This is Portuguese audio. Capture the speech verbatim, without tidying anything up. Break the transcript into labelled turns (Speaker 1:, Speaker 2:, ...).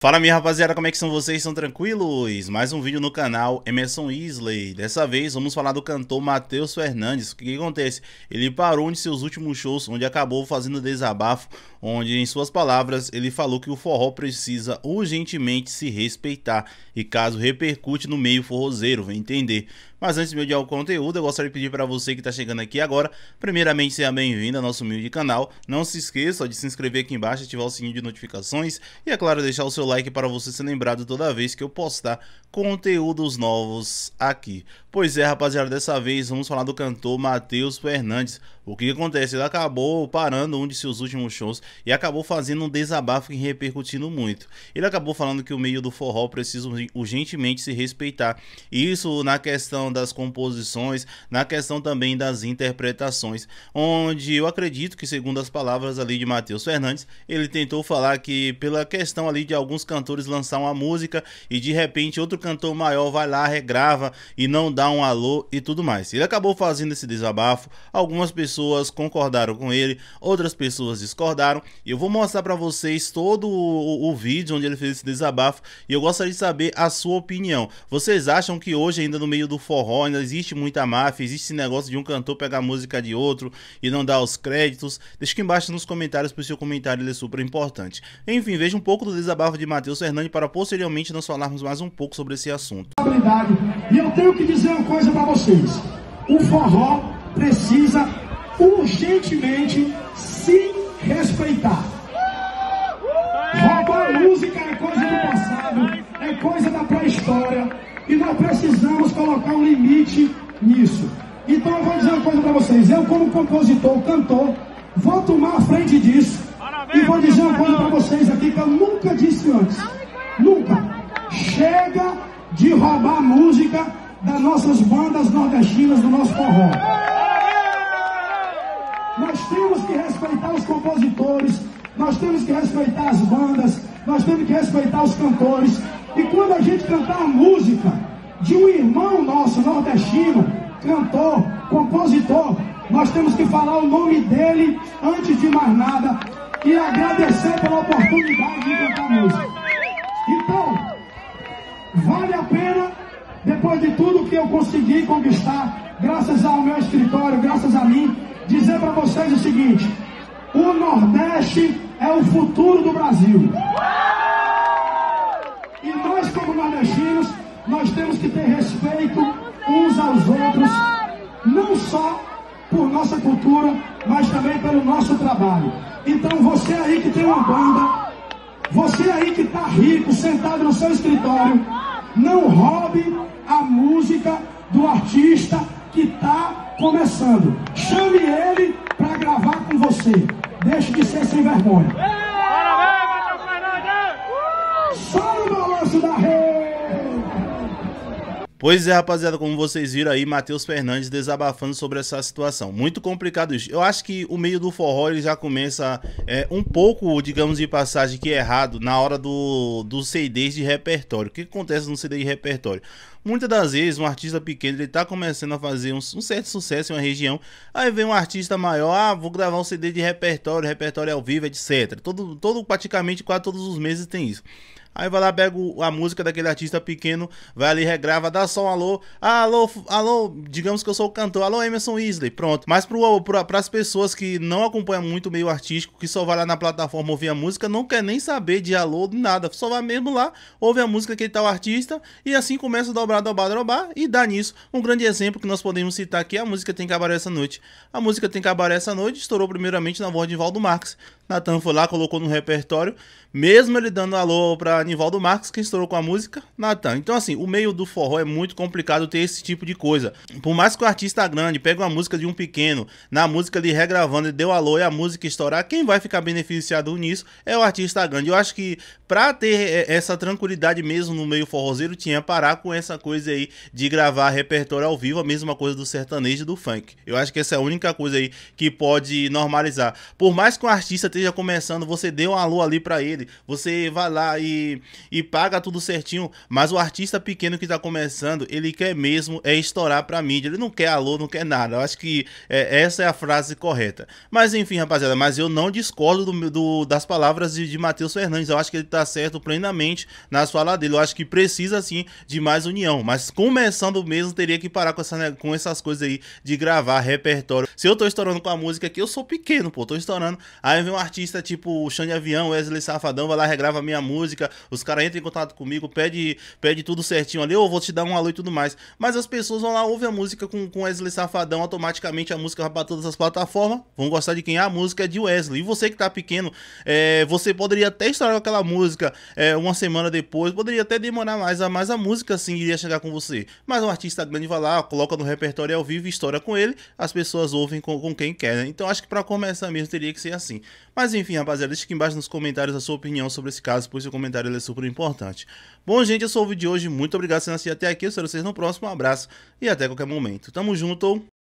Speaker 1: Fala minha rapaziada, como é que são vocês? Estão tranquilos? Mais um vídeo no canal Emerson Isley. Dessa vez vamos falar do cantor Matheus Fernandes. O que, que acontece? Ele parou um de seus últimos shows, onde acabou fazendo desabafo, onde em suas palavras ele falou que o forró precisa urgentemente se respeitar e caso repercute no meio forrozeiro, vem entender. Mas antes de mediar o conteúdo, eu gostaria de pedir para você que está chegando aqui agora, primeiramente seja bem-vindo ao nosso humilde canal. Não se esqueça de se inscrever aqui embaixo, ativar o sininho de notificações e, é claro, deixar o seu like para você ser lembrado toda vez que eu postar conteúdos novos aqui. Pois é, rapaziada, dessa vez vamos falar do cantor Matheus Fernandes. O que acontece? Ele acabou parando um de seus últimos shows e acabou fazendo um desabafo que repercutindo muito. Ele acabou falando que o meio do forró precisa urgentemente se respeitar. Isso na questão das composições, na questão também das interpretações, onde eu acredito que, segundo as palavras ali de Matheus Fernandes, ele tentou falar que pela questão ali de alguns cantores lançar uma música e de repente outro cantor maior vai lá, regrava e não dá um alô e tudo mais. Ele acabou fazendo esse desabafo, algumas pessoas concordaram com ele, outras pessoas discordaram, e eu vou mostrar para vocês todo o, o, o vídeo onde ele fez esse desabafo e eu gostaria de saber a sua opinião. Vocês acham que hoje ainda no meio do forró ainda existe muita máfia, existe esse negócio de um cantor pegar a música de outro e não dar os créditos? Deixa aqui embaixo nos comentários, porque o seu comentário ele é super importante. Enfim, veja um pouco do desabafo de Matheus Fernandes para posteriormente nós falarmos mais um pouco sobre esse assunto.
Speaker 2: E eu tenho que dizer uma coisa para vocês: o forró precisa urgentemente se respeitar. Roubar música é coisa do passado, é coisa da pré-história, e nós precisamos colocar um limite nisso. Então eu vou dizer uma coisa para vocês: eu, como compositor, cantor, vou tomar a frente disso e vou dizer uma coisa para vocês aqui que eu nunca disse antes. Nunca. Chega de roubar música das nossas bandas nordestinas, do nosso forró. Nós temos que respeitar os compositores, nós temos que respeitar as bandas, nós temos que respeitar os cantores. E quando a gente cantar a música de um irmão nosso nordestino, cantor, compositor, nós temos que falar o nome dele antes de mais nada e agradecer pela oportunidade de cantar a música. Então, vale a pena, depois de tudo que eu consegui conquistar, graças ao meu escritório, graças a mim, dizer para vocês o seguinte: o Nordeste é o futuro do Brasil. E nós, como nordestinos, nós temos que ter respeito uns aos outros, não só por nossa cultura, mas também pelo nosso trabalho. Então você aí que tem uma banda, você aí que está rico, sentado no seu escritório, não roube a música do artista que está começando. Chame ele para gravar com você. Deixe de ser sem vergonha. Só no balanço da rede.
Speaker 1: Pois é, rapaziada, como vocês viram aí, Matheus Fernandes desabafando sobre essa situação. Muito complicado isso. Eu acho que o meio do forró ele já começa é, um pouco, digamos, de passagem que é errado na hora do, dos C Ds de repertório. O que acontece no C D de repertório? Muitas das vezes um artista pequeno ele tá começando a fazer um, um certo sucesso em uma região, aí vem um artista maior, ah, vou gravar um C D de repertório, repertório ao vivo, etcétera. Todo, todo, praticamente quase todos os meses tem isso. Aí vai lá, pega a música daquele artista pequeno, vai ali, regrava, dá só um alô, ah, alô, alô, digamos que eu sou o cantor, alô Emerson Isley, pronto. Mas para as pessoas que não acompanham muito o meio artístico, que só vai lá na plataforma ouvir a música, não quer nem saber de alô, de nada, só vai mesmo lá, ouve a música que tá o artista, e assim começa a dobrar, dobrar, dobrar, e dá nisso. Um grande exemplo que nós podemos citar aqui é a música Tem Cabaré Essa Noite. A música Tem Cabaré Essa Noite estourou primeiramente na voz de Valdo Marques. Natan foi lá, colocou no repertório, mesmo ele dando alô pra Nivaldo Marques, que estourou com a música, Natan. Então assim, o meio do forró é muito complicado ter esse tipo de coisa. Por mais que o artista grande pegue uma música de um pequeno, na música ali regravando, ele deu alô e a música estourar, quem vai ficar beneficiado nisso é o artista grande. Eu acho que pra ter essa tranquilidade mesmo no meio forrozeiro, tinha que parar com essa coisa aí de gravar repertório ao vivo, a mesma coisa do sertanejo e do funk. Eu acho que essa é a única coisa aí que pode normalizar. Por mais que o artista esteja começando, você dê um alô ali pra ele, você vai lá e, e paga tudo certinho, mas o artista pequeno que tá começando, ele quer mesmo é estourar pra mídia, ele não quer alô, não quer nada. Eu acho que é, essa é a frase correta. Mas enfim, rapaziada, mas eu não discordo do, do, das palavras de, de Matheus Fernandes. Eu acho que ele tá certo plenamente nas falas dele. Eu acho que precisa sim de mais união, mas começando mesmo teria que parar com, essa, com essas coisas aí de gravar repertório. Se eu tô estourando com a música aqui, eu sou pequeno, pô, tô estourando, aí vem um artista tipo o Xande Avião, Wesley Safadão, vai lá, regrava a minha música, os caras entram em contato comigo, pede, pede tudo certinho ali, eu vou te dar um alô e tudo mais, mas as pessoas vão lá, ouvem a música com, com Wesley Safadão, automaticamente a música vai pra todas as plataformas, vão gostar de quem? A música é de Wesley. E você que tá pequeno, é, você poderia até estourar com aquela música é, uma semana depois, poderia até demorar mais, mas a música sim iria chegar com você. Mas um artista grande vai lá, coloca no repertório ao vivo, estoura com ele, as pessoas ouvem com, com quem quer, né? Então acho que pra começar mesmo teria que ser assim. Mas enfim, rapaziada, deixa aqui embaixo nos comentários a sua opinião sobre esse caso, pois seu comentário ele é super importante. Bom, gente, esse foi o vídeo de hoje. Muito obrigado por assistir até aqui. Eu espero vocês no próximo. Um abraço e até qualquer momento. Tamo junto.